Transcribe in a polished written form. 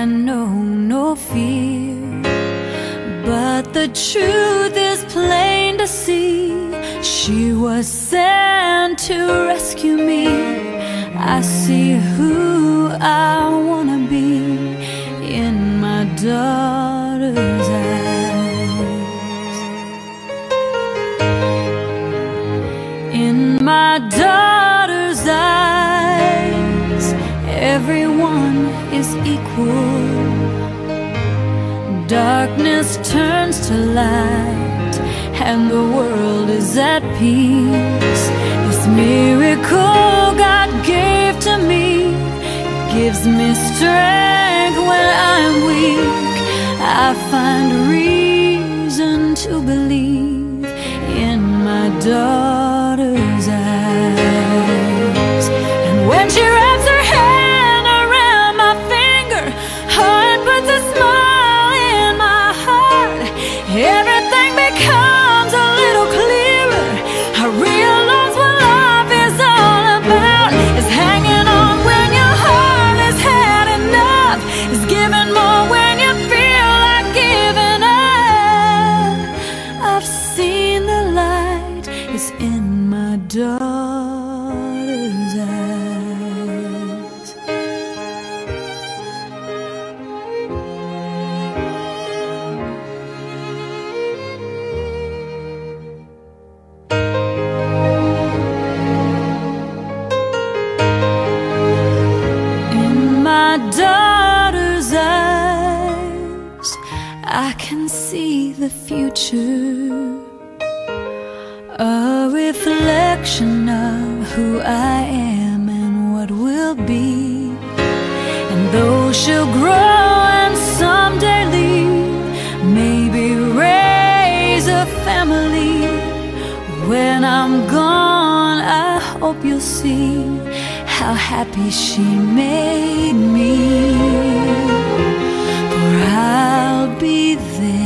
I know no fear. But the truth is plain to see, she was sent to rescue me. I see who I wanna be in my daughter's eyes. In my daughter's eyes, everyone is equal. Darkness turns to light, and the world is at peace. This miracle God gave to me gives me strength when I'm weak. I find reason to believe in my daughter's eyes. And when she wraps her hand around my finger, heart puts a smile in my heart. Everything becomes a little clearer. I realize what life is all about. It's hanging on when your heart has had enough. It's giving more when you feel like giving up. I've seen the light is in my daughter's eyes. In my daughter's eyes, I can see the future, a reflection of who I am and what will be. And though she'll grow and someday leave, maybe raise a family, when I'm gone I hope you'll see how happy she made me. For I'll be there